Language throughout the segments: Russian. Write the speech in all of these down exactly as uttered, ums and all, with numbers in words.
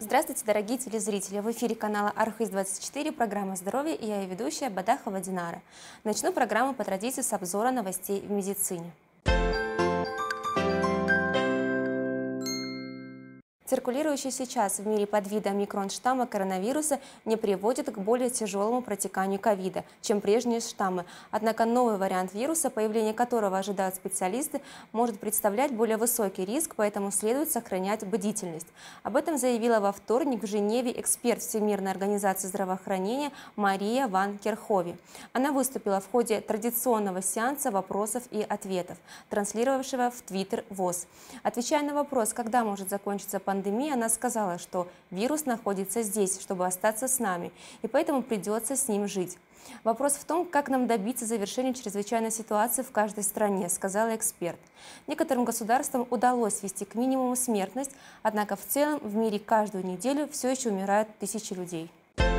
Здравствуйте, дорогие телезрители! В эфире канала Архыз двадцать четыре, программа «Здоровье», и я ее ведущая Бадахова Динара. Начну программу по традиции с обзора новостей в медицине. Циркулирующий сейчас в мире подвиды омикрон штамма коронавируса не приводит к более тяжелому протеканию ковида, чем прежние штаммы. Однако новый вариант вируса, появление которого ожидают специалисты, может представлять более высокий риск, поэтому следует сохранять бдительность. Об этом заявила во вторник в Женеве эксперт Всемирной организации здравоохранения Мария ван Керхове. Она выступила в ходе традиционного сеанса вопросов и ответов, транслировавшего в Твиттер ВОЗ. Отвечая на вопрос, когда может закончиться пандемия, Пандемии, она сказала, что вирус находится здесь, чтобы остаться с нами, и поэтому придется с ним жить. Вопрос в том, как нам добиться завершения чрезвычайной ситуации в каждой стране, сказала эксперт. Некоторым государствам удалось свести к минимуму смертность, однако в целом в мире каждую неделю все еще умирают тысячи людей.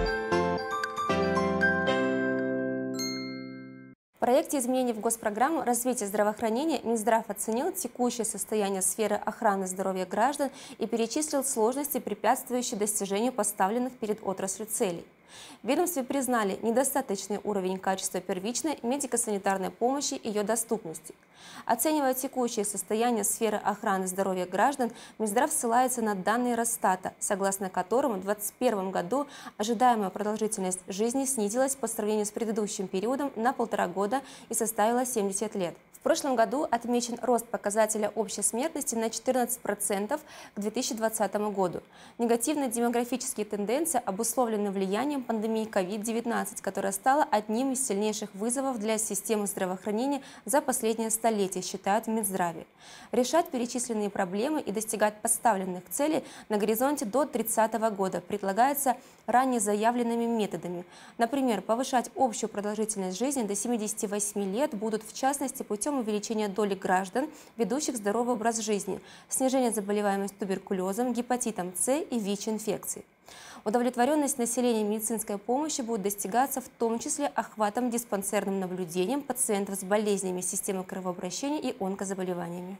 В проекте изменений в госпрограмму развития здравоохранения Минздрав оценил текущее состояние сферы охраны здоровья граждан и перечислил сложности, препятствующие достижению поставленных перед отраслью целей. В ведомстве признали недостаточный уровень качества первичной медико-санитарной помощи и ее доступности. Оценивая текущее состояние сферы охраны здоровья граждан, Минздрав ссылается на данные Росстата, согласно которым в две тысячи двадцать первом году ожидаемая продолжительность жизни снизилась по сравнению с предыдущим периодом на полтора года и составила семьдесят лет. В прошлом году отмечен рост показателя общей смертности на четырнадцать процентов к две тысячи двадцатому году. Негативные демографические тенденции обусловлены влиянием пандемии ковид девятнадцать, которая стала одним из сильнейших вызовов для системы здравоохранения за последнее столетие, считают в Минздраве. Решать перечисленные проблемы и достигать поставленных целей на горизонте до тридцатого года предлагается ранее заявленными методами. Например, повышать общую продолжительность жизни до семидесяти восьми лет будут, в частности, путем увеличения доли граждан, ведущих здоровый образ жизни, снижение заболеваемости туберкулезом, гепатитом С и ВИЧ-инфекцией. Удовлетворенность населения медицинской помощи будет достигаться в том числе охватом диспансерным наблюдением пациентов с болезнями системы кровообращения и онкозаболеваниями.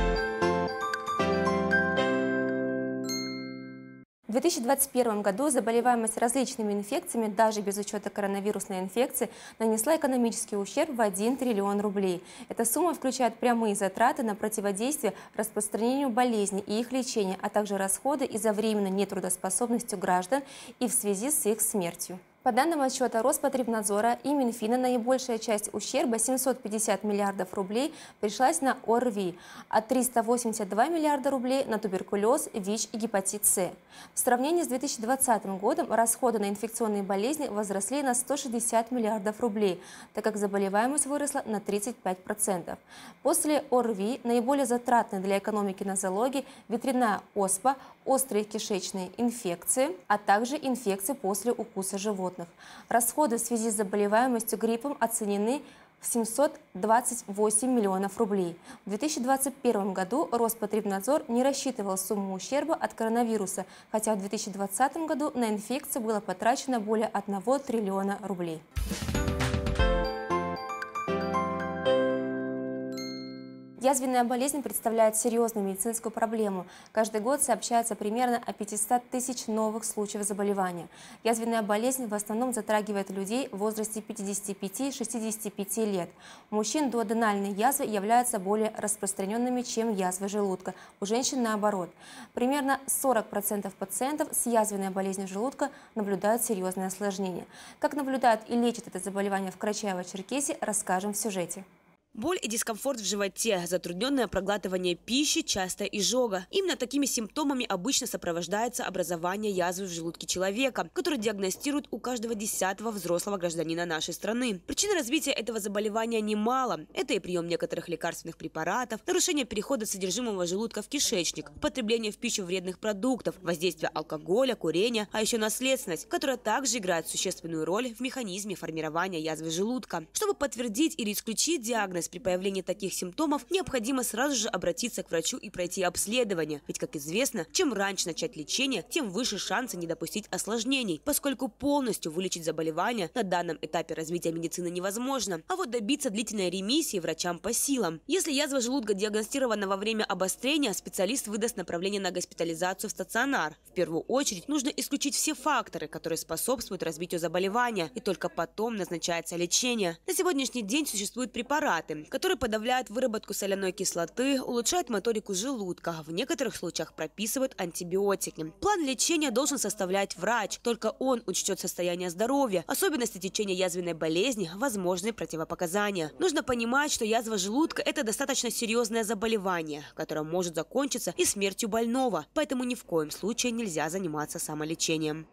В две тысячи двадцать первом году заболеваемость различными инфекциями, даже без учета коронавирусной инфекции, нанесла экономический ущерб в один триллион рублей. Эта сумма включает прямые затраты на противодействие распространению болезней и их лечение, а также расходы из-за временной нетрудоспособности граждан и в связи с их смертью. По данным отчета Роспотребнадзора и Минфина, наибольшая часть ущерба, семьсот пятьдесят миллиардов рублей, пришлась на ОРВИ, а триста восемьдесят два миллиарда рублей на туберкулез, ВИЧ и гепатит С. В сравнении с две тысячи двадцатым годом расходы на инфекционные болезни возросли на сто шестьдесят миллиардов рублей, так как заболеваемость выросла на тридцать пять процентов. После ОРВИ наиболее затратны для экономики нозологии ветряная оспа, острые кишечные инфекции, а также инфекции после укуса животных. Расходы в связи с заболеваемостью гриппом оценены в семьсот двадцать восемь миллионов рублей. В две тысячи двадцать первом году Роспотребнадзор не рассчитывал сумму ущерба от коронавируса, хотя в две тысячи двадцатом году на инфекцию было потрачено более одного триллиона рублей. Язвенная болезнь представляет серьезную медицинскую проблему. Каждый год сообщается примерно о пятистах тысяч новых случаев заболевания. Язвенная болезнь в основном затрагивает людей в возрасте пятидесяти пяти — шестидесяти пяти лет. У мужчин дуоденальные язвы являются более распространенными, чем язвы желудка. У женщин наоборот. Примерно сорок процентов пациентов с язвенной болезнью желудка наблюдают серьезные осложнения. Как наблюдают и лечат это заболевание в Карачаево-Черкесии, расскажем в сюжете. Боль и дискомфорт в животе, затрудненное проглатывание пищи, частая изжога. Именно такими симптомами обычно сопровождается образование язвы в желудке человека, который диагностируют у каждого десятого взрослого гражданина нашей страны. Причин развития этого заболевания немало. Это и прием некоторых лекарственных препаратов, нарушение перехода содержимого желудка в кишечник, употребление в пищу вредных продуктов, воздействие алкоголя, курения, а еще наследственность, которая также играет существенную роль в механизме формирования язвы желудка. Чтобы подтвердить или исключить диагноз осторожность при появлении таких симптомов, необходимо сразу же обратиться к врачу и пройти обследование. Ведь, как известно, чем раньше начать лечение, тем выше шансы не допустить осложнений, поскольку полностью вылечить заболевание на данном этапе развития медицины невозможно. А вот добиться длительной ремиссии врачам по силам. Если язва желудка диагностирована во время обострения, специалист выдаст направление на госпитализацию в стационар. В первую очередь нужно исключить все факторы, которые способствуют развитию заболевания, и только потом назначается лечение. На сегодняшний день существуют препараты, которые подавляют выработку соляной кислоты, улучшают моторику желудка, в некоторых случаях прописывают антибиотики. План лечения должен составлять врач, только он учтет состояние здоровья, особенности течения язвенной болезни, возможные противопоказания. Нужно понимать, что язва желудка – это достаточно серьезное заболевание, которое может закончиться и смертью больного, поэтому ни в коем случае нельзя заниматься самолечением.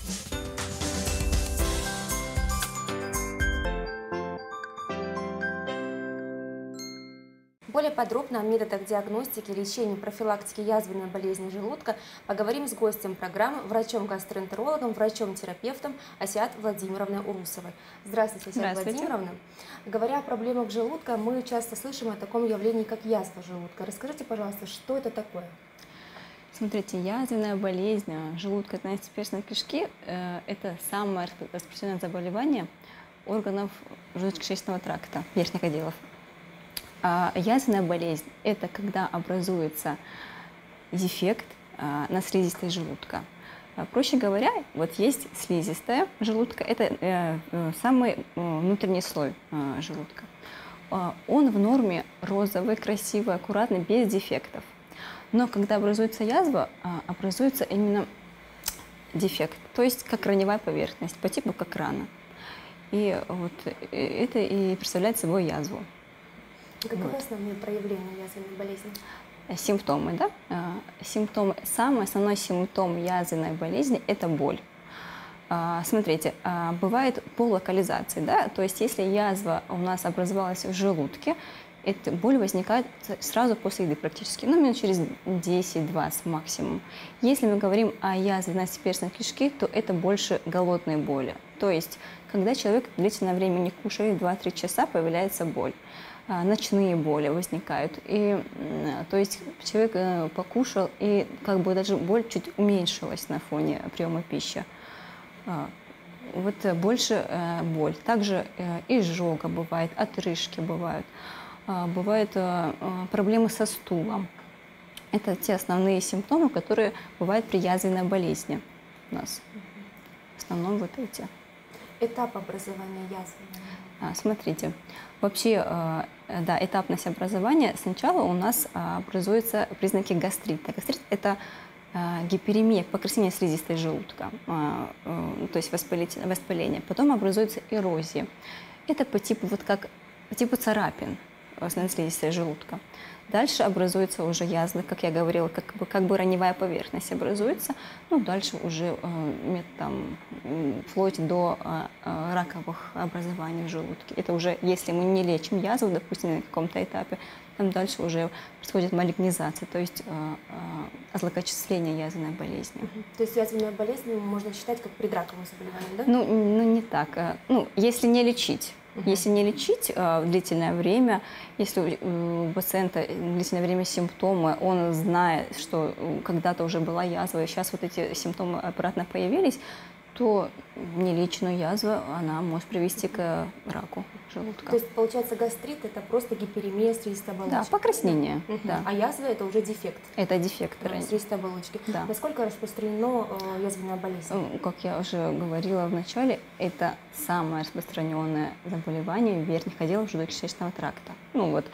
Более подробно о методах диагностики, лечения, профилактики язвенной болезни желудка поговорим с гостем программы, врачом-гастроэнтерологом, врачом-терапевтом Асиат Владимировной Урусовой. Здравствуйте, Асиат Владимировна. Говоря о проблемах желудка, мы часто слышим о таком явлении, как язва желудка. Расскажите, пожалуйста, что это такое? Смотрите, язвенная болезнь желудка двенадцатиперстной кишки э, – это самое распространенное заболевание органов желудочно-кишечного тракта, верхних отделов. А язвенная болезнь – это когда образуется дефект а, на слизистой желудка. А, проще говоря, вот есть слизистая желудка – это э, э, самый э, внутренний слой э, желудка. А, он в норме розовый, красивый, аккуратный, без дефектов. Но когда образуется язва, а, образуется именно дефект, то есть как раневая поверхность, по типу как рана. И вот это и представляет собой язву. Каковы вот основные проявления язвенной болезни? Симптомы, да? Симптомы. Самый основной симптом язвенной болезни – это боль. Смотрите, бывает по локализации, да? То есть если язва у нас образовалась в желудке, эта боль возникает сразу после еды практически, ну, минут через десять-двадцать максимум. Если мы говорим о язве двенадцатиперстной кишки, то это больше голодной боли. То есть, когда человек длительное время не кушает, два-три часа, появляется боль. Ночные боли возникают. И, то есть человек покушал, и как бы даже боль чуть уменьшилась на фоне приема пищи. Вот больше боль. Также изжога бывает, отрыжки бывают. Бывают проблемы со стулом. Это те основные симптомы, которые бывают при язвенной болезни у нас. В основном вот эти. Этап образования язвы. Смотрите, вообще, да, этапность образования. Сначала у нас образуются признаки гастрита. Гастрит – это гиперемия, покраснение слизистой желудка, то есть воспаление. Потом образуется эрозия. Это по типу, вот как, по типу царапин на слизистой желудка. Дальше образуются уже язвы, как я говорила, как бы, как бы раневая поверхность образуется. Ну, дальше уже э, там, вплоть до э, раковых образований в желудке. Это уже, если мы не лечим язву, допустим, на каком-то этапе, там дальше уже происходит малигнизация, то есть э, э, злокачествление язвенной болезни. Угу. То есть язвенную болезнь можно считать как предраковое заболевание, да? Ну, ну не так. Ну, если не лечить. Если не лечить э, длительное время, если у пациента длительное время симптомы, он знает, что когда-то уже была язва, и сейчас вот эти симптомы обратно появились, то нелеченную язву она может привести к раку желудка. То есть, получается, гастрит – это просто гиперемия слизистой оболочки? Да, покраснение. Угу. Да. А язва – это уже дефект? Это дефект. Да, слизистой оболочки. Да. Насколько распространено э, язвенная болезнь? Как я уже говорила в начале, это самое распространенное заболевание верхних отделов желудочно-кишечного тракта. Ну вот,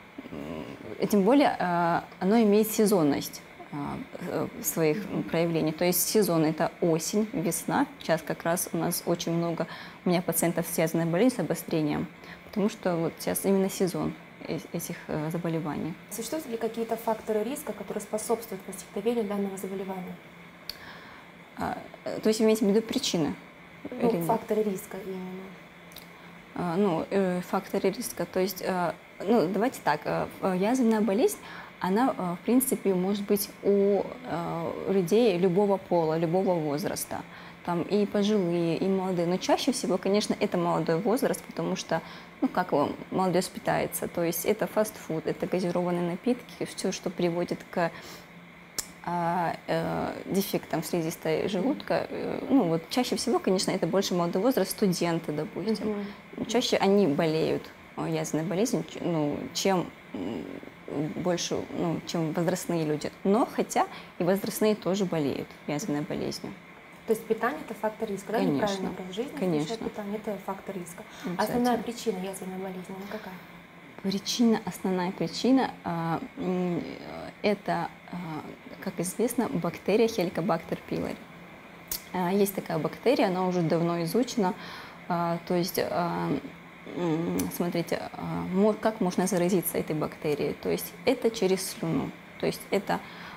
тем более э, оно имеет сезонность своих проявлений. То есть сезон – это осень, весна. Сейчас как раз у нас очень много у меня пациентов с язвенной болезнью, с обострением, потому что вот сейчас именно сезон этих заболеваний. Существуют ли какие-то факторы риска, которые способствуют возникновению данного заболевания? А, то есть вы имеете в виду причины? Ну, факторы риска именно. А, ну, э, факторы риска. То есть, э, ну, давайте так, э, язвенная болезнь, она, в принципе, может быть у людей любого пола, любого возраста. там и пожилые, и молодые. Но чаще всего, конечно, это молодой возраст, потому что, ну, как его молодежь питается. То есть это фастфуд, это газированные напитки, все, что приводит к а, э, дефектам слизистой желудка. Э, ну, вот чаще всего, конечно, это больше молодой возраст, студенты, допустим. Mm-hmm. Чаще они болеют язвенной болезнью, ну, чем больше, ну, чем возрастные люди. Но хотя и возрастные тоже болеют язвенной болезнью. То есть питание – это фактор риска, да? Конечно. Неправильный образ жизни, Конечно. Питание – это фактор риска. Основная причина язвенной болезни какая? Причина, основная причина а, это, а, как известно, бактерия Helicobacter pylori. А, есть такая бактерия, она уже давно изучена. А, то есть, а, смотрите, а, как можно заразиться этой бактерией? То есть это через слюну. То есть это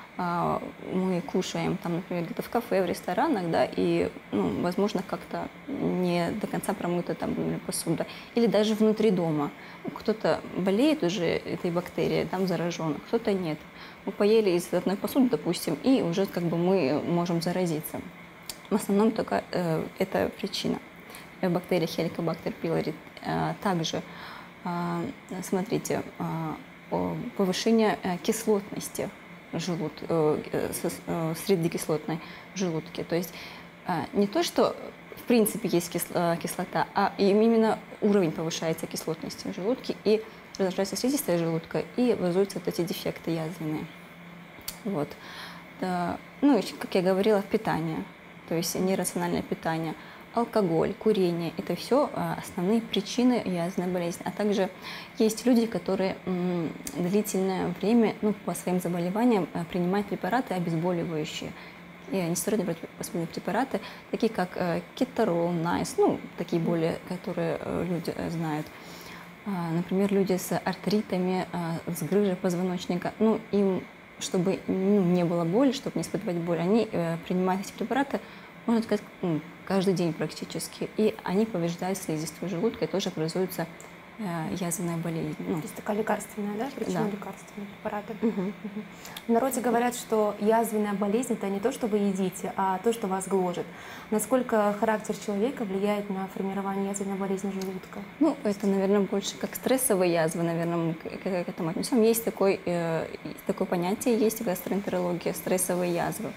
а, мы кушаем, там, например, где-то в кафе, в ресторанах, да, и, ну, возможно, как-то не до конца промыта там посуда. Или даже внутри дома. Кто-то болеет уже этой бактерией, там заражен, кто-то нет. Мы поели из одной посуды, допустим, и уже как бы мы можем заразиться. В основном только э, это причина. Бактерия Helicobacter pylori. Э, также, э, смотрите, э, повышение кислотности желуд, э, э, среднекислотной желудки. То есть э, не то, что в принципе есть кисло, кислота, а именно уровень повышается кислотности в желудке, и разрушается слизистая желудка, и образуются вот эти дефекты язвенные. Вот. Да. Ну, и, как я говорила, питание, то есть нерациональное питание, алкоголь, курение – это все основные причины язвенной болезни. А также есть люди, которые м, длительное время, ну, по своим заболеваниям принимают препараты обезболивающие. И нестероидные препараты, такие как э, кеторол, найс, ну, такие более, которые э, люди э, знают. А, например, люди с артритами, э, с грыжей позвоночника, ну, им, чтобы, ну, не было боли, чтобы не испытывать боль, они э, принимают эти препараты, можно сказать, ну, каждый день практически, и они повреждают слизистую желудка, и тоже образуются язвенная болезнь. Ну. То есть такая лекарственная, да? Причина да. лекарственные препараты. Угу. Угу. В народе говорят, что язвенная болезнь – это не то, что вы едите, а то, что вас гложет. Насколько характер человека влияет на формирование язвенной болезни желудка? Ну, это, наверное, больше как стрессовые язвы, наверное, мы к, к этому отнесем. Есть такой, э, такое понятие, есть в гастроэнтерологии – стрессовые язвы.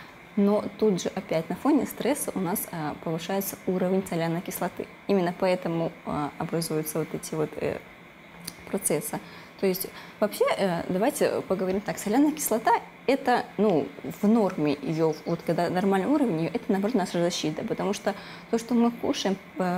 Но тут же опять на фоне стресса у нас а, повышается уровень соляной кислоты. Именно поэтому а, образуются вот эти вот э, процессы. То есть вообще, э, давайте поговорим так, соляная кислота – это, ну, в норме ее, вот когда нормальный уровень ее, это, наоборот, наша защита, потому что то, что мы кушаем,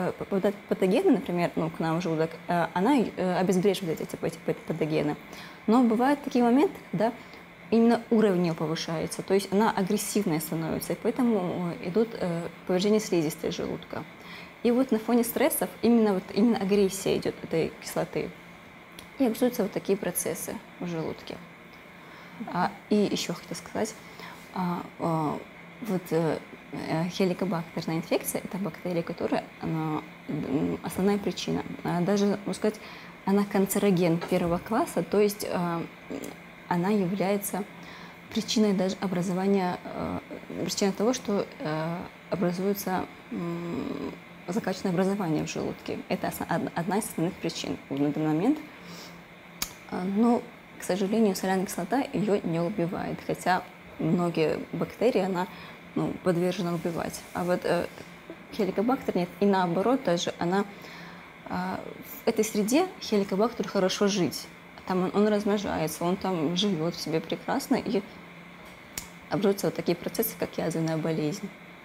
патогены, например, ну, к нам в желудок, э, она э, обезвреживает эти, эти патогены. Но бывают такие моменты, когда именно уровень ее повышается, то есть она агрессивная становится, и поэтому идут э, повреждения слизистой желудка. И вот на фоне стрессов именно, вот, именно агрессия идет этой кислоты, и образуются вот такие процессы в желудке. А, и еще хотела сказать, а, а, вот э, хеликобактерная инфекция – это бактерия, которая она, основная причина. А даже, можно сказать, она канцероген первого класса, то есть а, она является причиной даже образования, э, причиной того, что э, образуется э, злокачественное образование в желудке. Это одна из основных причин на данный момент. Но, к сожалению, соляная кислота ее не убивает, хотя многие бактерии она, ну, подвержена убивать. А вот э, хеликобактер нет, и наоборот даже она э, в этой среде хеликобактеру хорошо жить. Там он, он размножается, он там живет в себе прекрасно, и образуются вот такие процессы, как язвенная болезнь.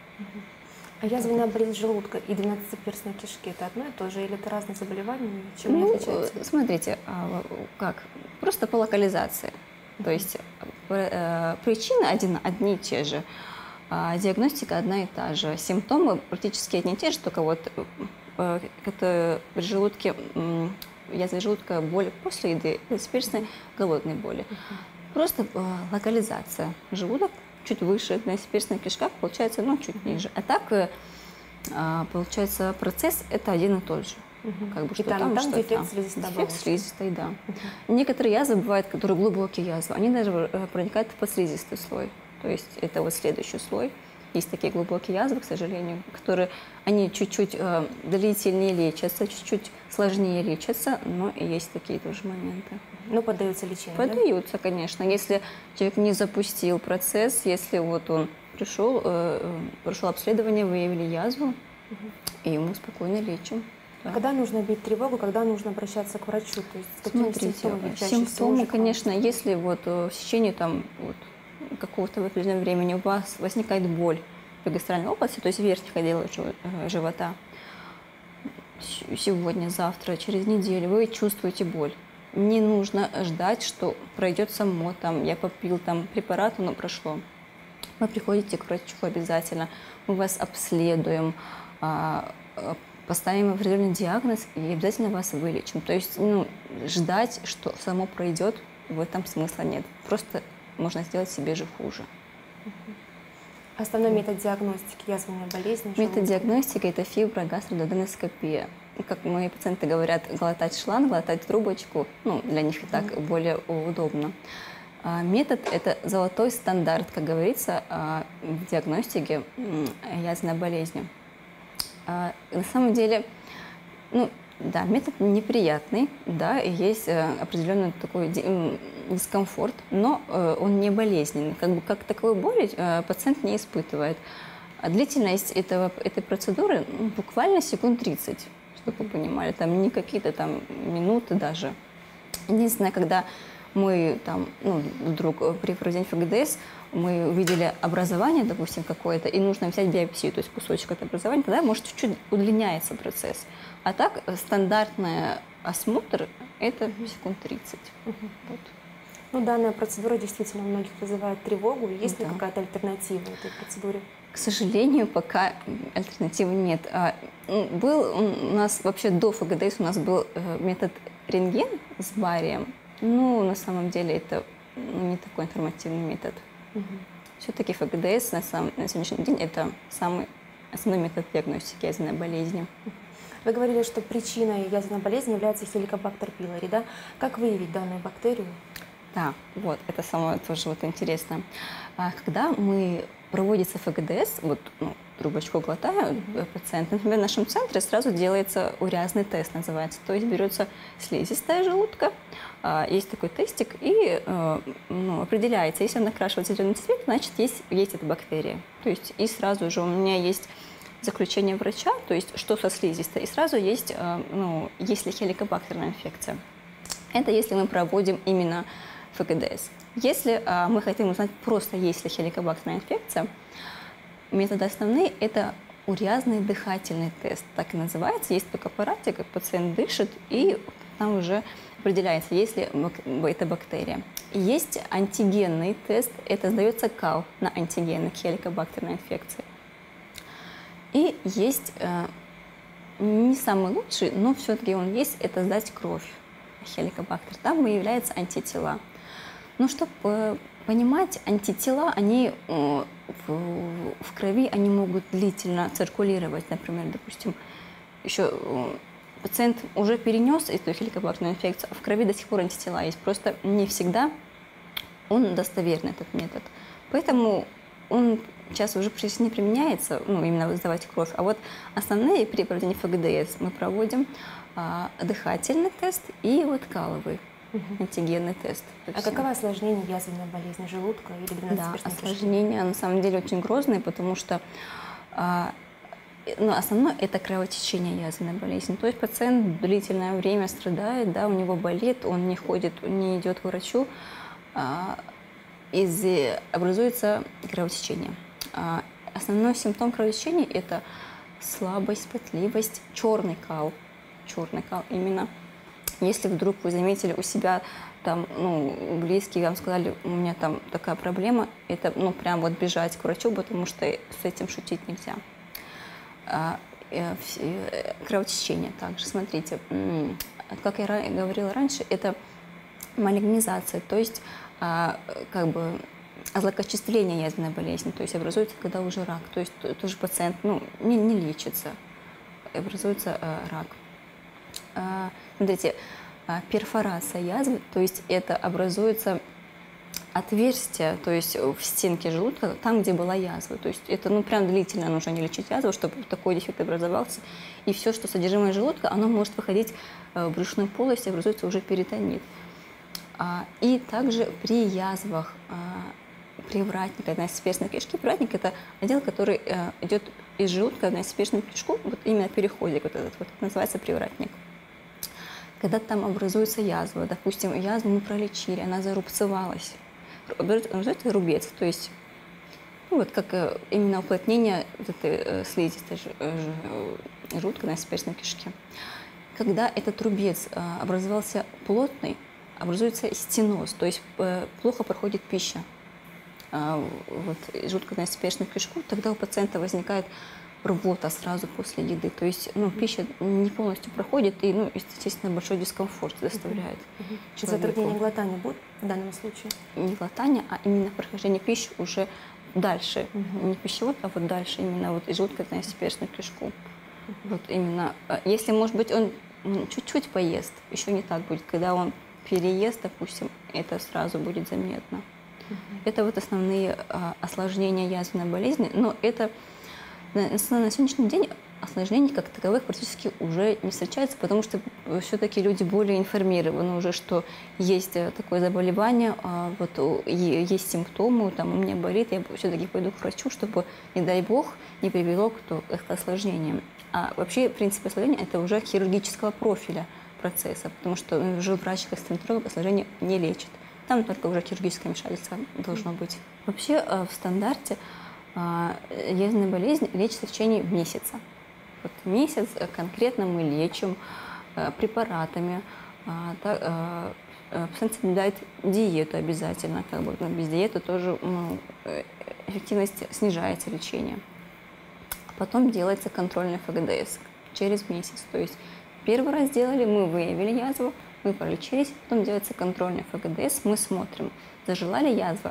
А язвенная болезнь желудка и двенадцатиперстной кишки – это одно и то же, или это разные заболевания, чем ну, они отличаются? Смотрите, как? Просто по локализации. То есть э, причины один, одни и те же, а диагностика одна и та же, симптомы практически одни и те же, только вот э, это при желудке, э, язве желудка, боль после еды, двенадцатиперстной голодной боли. Uh-huh. Просто э, локализация. Желудок чуть выше, двенадцатиперстная кишка получается, ну, чуть uh-huh. ниже. А так, э, получается, процесс это один и тот же. Uh-huh. Как бы, и что там, там, там дефект там. слизистой Дефект слизистой, да. Uh-huh. Некоторые язвы бывают, которые глубокие язвы, они даже проникают под слизистый слой. То есть это вот следующий слой. Есть такие глубокие язвы, к сожалению, которые они чуть-чуть э, длительнее лечатся, чуть-чуть сложнее лечатся, но и есть такие тоже моменты. Ну, поддаются лечению, Поддаются, да? Конечно. Если человек не запустил процесс, если вот он пришел, э, прошел обследование, выявили язву, угу. и ему спокойно лечим. Да. Когда нужно бить тревогу, когда нужно обращаться к врачу? То есть, какими Смотрите, симптомами, симптомы, конечно, если вот в течение там, вот, какого-то определенного времени у вас возникает боль в гастральной области, то есть верхних отделов живота, сегодня, завтра, через неделю вы чувствуете боль. Не нужно ждать, что пройдет само, там, я попил там препарат, оно прошло. Вы приходите к врачу обязательно, мы вас обследуем, поставим определенный диагноз и обязательно вас вылечим. То есть ну, ждать, что само пройдет, в этом смысла нет. Просто можно сделать себе же хуже. Основной метод диагностики язвенной болезни? Метод диагностики – это фиброгастрододеноскопия. Как мои пациенты говорят, глотать шланг, глотать трубочку, ну, для них и так mm-hmm. более удобно. А метод – это золотой стандарт, как говорится, в диагностике язвенной болезни. А на самом деле, ну, да, метод неприятный, да, и есть определенный такой дискомфорт, но он не болезненный. Как бы как таковой боли пациент не испытывает. А длительность этого, этой процедуры ну, буквально секунд тридцать, чтобы вы понимали, там не какие-то там минуты даже. Единственное, когда мы там, ну, вдруг при проведении ФГДС мы увидели образование, допустим, какое-то, и нужно взять биопсию, то есть кусочек от образования, тогда может чуть-чуть удлиняется процесс. А так стандартный осмотр – это секунд тридцать. Угу. Вот. Ну, данная процедура действительно у многих вызывает тревогу. Есть да. ли какая-то альтернатива этой процедуре? К сожалению, пока альтернативы нет. Был у нас вообще до ФГДС у нас был метод рентген с барием. Ну, на самом деле это не такой информативный метод. Угу. Все-таки ФГДС на, сам, на сегодняшний день это самый основной метод диагностики язвенной болезни. Вы говорили, что причиной язвенной болезни является хеликобактер пилори, да? Как выявить данную бактерию? Да, вот, это самое тоже вот интересно. Когда мы проводится ФГДС, вот ну, трубочку глотаю mm-hmm. пациент, например, в нашем центре сразу делается уреазный тест, называется. То есть берется слизистая желудка, есть такой тестик, и ну, определяется, если он окрашивает зеленый цвет, значит, есть, есть эта бактерия. То есть и сразу же у меня есть заключение врача, то есть что со слизистой, и сразу есть, ну, есть ли хеликобактерная инфекция. Это если мы проводим именно ФГДС. Если а, мы хотим узнать просто, есть ли хеликобактерная инфекция, методы основные – это уреазный дыхательный тест, так и называется. Есть такой аппаратик, как пациент дышит, и там уже определяется, есть ли эта бактерия. Есть антигенный тест, это сдается кал на антигены хеликобактерной инфекции. И есть э, не самый лучший, но все-таки он есть, это сдать кровь хеликобактер. Там выявляются антитела. Но чтобы понимать, антитела, они э, в, в крови, они могут длительно циркулировать. Например, допустим, еще э, пациент уже перенес эту хеликобактерную инфекцию, а в крови до сих пор антитела есть. Просто не всегда он достоверный, этот метод. Поэтому он сейчас уже не применяется, ну, именно сдавать кровь. А вот основные при проведении ФГДС мы проводим а, дыхательный тест и вот каловый угу. антигенный тест. А каково осложнение язвенной болезни желудка или двенадцатиперстной кишки? Да, осложнения на самом деле очень грозные, потому что а, ну, основное это кровотечение язвенной болезни. То есть пациент длительное время страдает, да, у него болит, он не ходит, не идет к врачу, а, и образуется кровотечение. А, основной симптом кровотечения – это слабость, потливость, черный кал. Черный кал именно. Если вдруг вы заметили у себя, там, ну, близкие вам сказали, у меня там такая проблема, это, ну, прям вот бежать к врачу, потому что с этим шутить нельзя. А, э, э, кровотечение также, смотрите, как я говорила раньше, это малигнизация, то есть а, как бы злокачествление язвенной болезни, то есть образуется, когда уже рак, то есть тоже пациент ну, не, не лечится, образуется а, рак. А, смотрите, а, перфорация язвы, то есть это образуется отверстие, то есть в стенке желудка, там, где была язва. То есть это, ну, прям длительно нужно не лечить язву, чтобы такой дефект образовался. И все, что содержимое желудка, оно может выходить в брюшную полость, и образуется уже перитонит. И также при язвах привратника, однояйцеперстной кишки. Привратник – это отдел, который идет из желудка в однояйцеперстную кишку, вот именно переходик вот этот вот, называется привратник. Когда там образуется язва, допустим, язву мы пролечили, она зарубцевалась, образуется рубец, то есть ну, вот как именно уплотнение вот этой слизистой желудка однояйцеперстной кишки. Когда этот рубец образовался плотный, образуется стеноз, то есть плохо проходит пища вот, желудка однояйцеперстную кишку, тогда у пациента возникает рвота сразу после еды. То есть ну, пища не полностью проходит и, ну, естественно, большой дискомфорт доставляет. Uh-huh. Uh-huh. Затруднение глотания будет в данном случае? Не глотание, а именно прохождение пищи уже дальше. Uh-huh. Не пищевод, а вот дальше, именно вот из желудка однояйцеперстную кишку. Uh-huh. Вот именно. Если, может быть, он чуть-чуть поест, еще не так будет. Когда он переест, допустим, это сразу будет заметно. Uh-huh. Это вот основные а, осложнения язвенной болезни, но это на, на сегодняшний день осложнений как таковых практически уже не встречается, потому что все-таки люди более информированы уже, что есть такое заболевание, а, вот, есть симптомы, там, у меня болит, я все-таки пойду к врачу, чтобы, не дай бог, не привело к, к осложнениям. А вообще, в принципе, осложнение – это уже хирургического профиля процесса, потому что уже врач-гастроэнтеролог осложнение не лечит. Там только уже хирургическое вмешательство должно быть. Вообще в стандарте язвенная болезнь лечится в течение месяца. Вот месяц конкретно мы лечим препаратами. Пациент соблюдает диету обязательно. Как бы, без диеты тоже ну, эффективность снижается лечения. Потом делается контрольный эф гэ дэ эс через месяц. То есть первый раз сделали, мы выявили язву, мы пролечились, потом делается контрольный эф гэ дэ эс, мы смотрим, зажила ли язва.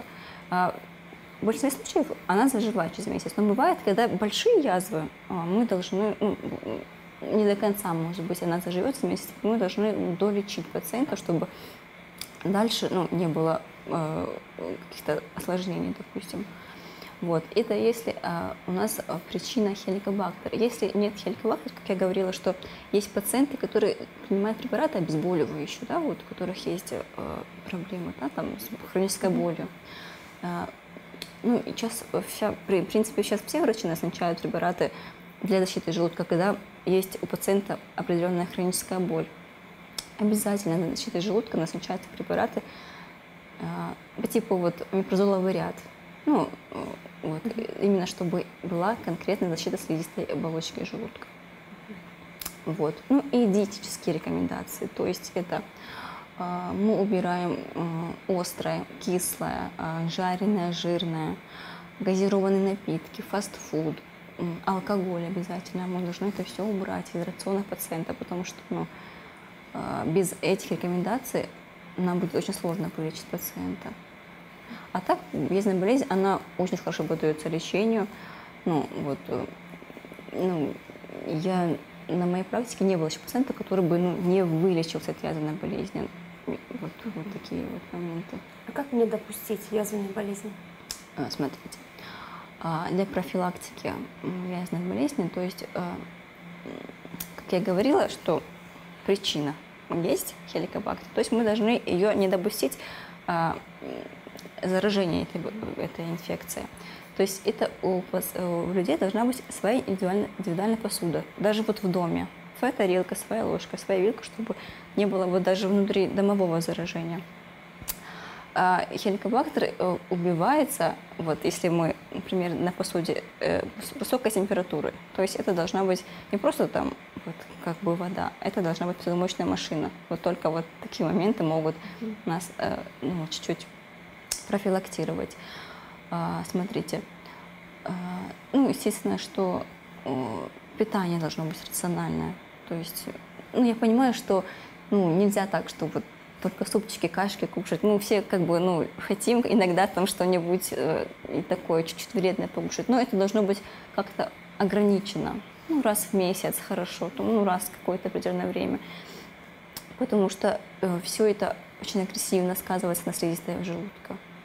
В большинстве случаев она заживает через месяц, но бывает, когда большие язвы, мы должны, ну, не до конца, может быть, она заживет через месяц, мы должны долечить пациента, чтобы дальше ну, не было э, каких-то осложнений, допустим. Вот. Это если а, у нас а, причина хеликобактер. Если нет хеликобактер, как я говорила, что есть пациенты, которые принимают препараты обезболивающие, да, вот, у которых есть а, проблемы да, там, с хронической болью. А, ну, и сейчас, вся, в принципе, сейчас все врачи назначают препараты для защиты желудка, когда есть у пациента определенная хроническая боль. Обязательно для защиты желудка назначаются препараты а, по типу вот, мепрозоловый ряд. Ну, вот, mm-hmm. именно чтобы была конкретная защита слизистой оболочки желудка. Mm-hmm. Вот. Ну и диетические рекомендации, то есть это э, мы убираем э, острое, кислое, э, жареное, жирное, газированные напитки, фастфуд, э, алкоголь обязательно. Мы должны это все убрать из рациона пациента, потому что ну, э, без этих рекомендаций нам будет очень сложно вылечить пациента. А так, язвенная болезнь, она очень хорошо поддается лечению. Ну, вот, ну, я на моей практике не было еще пациента, который бы ну, не вылечился от язвенной болезни. Вот, вот такие вот моменты. А как не допустить язвенной болезни? Смотрите, для профилактики язвенной болезни, то есть, как я говорила, что причина есть хеликобактер, то есть мы должны ее не допустить заражение этой, этой инфекции. То есть это у, у людей должна быть своя индивидуальная, индивидуальная посуда. Даже вот в доме. Своя тарелка, своя ложка, своя вилка, чтобы не было вот даже внутри домового заражения. А хеликобактер убивается, вот, если мы, например, на посуде э, с высокой температурой. То есть это должна быть не просто там вот, как бы вода, это должна быть посудомоечная машина. Вот только вот такие моменты могут нас э, ну, чуть-чуть профилактировать. А, смотрите, а, ну, естественно, что о, питание должно быть рациональное. То есть, ну, я понимаю, что ну, нельзя так, что вот только супчики, кашки кушать. Ну, все как бы, ну, хотим иногда там что-нибудь э, такое чуть-чуть вредное покушать, но это должно быть как-то ограничено. Ну, раз в месяц, хорошо, ну, раз в какое-то определенное время. Потому что э, все это очень агрессивно сказывается на слизистой желудка.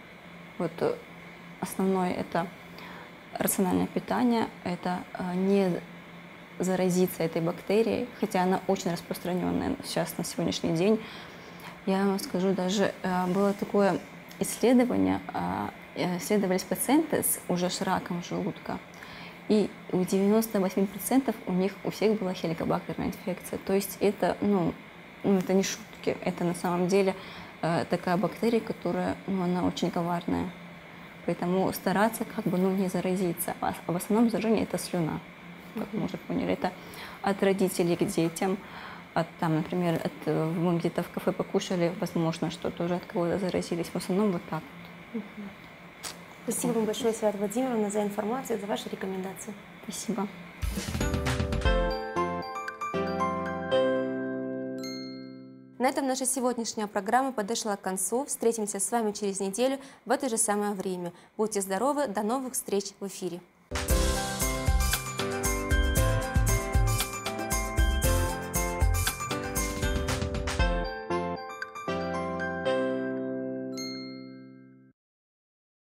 Вот э, основное это рациональное питание, это э, не заразиться этой бактерией, хотя она очень распространенная сейчас на сегодняшний день. Я вам скажу, даже э, было такое исследование, э, исследовались пациенты с уже с раком желудка, и у девяноста восьми процентов у них у всех была хеликобактерная инфекция. То есть это, ну, ну, это не шутки, это на самом деле э, такая бактерия, которая, ну, она очень коварная. Поэтому стараться как бы, ну, не заразиться. А в основном заражение это слюна, как мы уже поняли. Это от родителей к детям, от, там, например, от, мы где-то в кафе покушали, возможно, что тоже от кого-то заразились. В основном вот так вот. Спасибо вам большое, Света Владимировна, за информацию, за ваши рекомендации. Спасибо. На этом наша сегодняшняя программа подошла к концу. Встретимся с вами через неделю в это же самое время. Будьте здоровы, до новых встреч в эфире.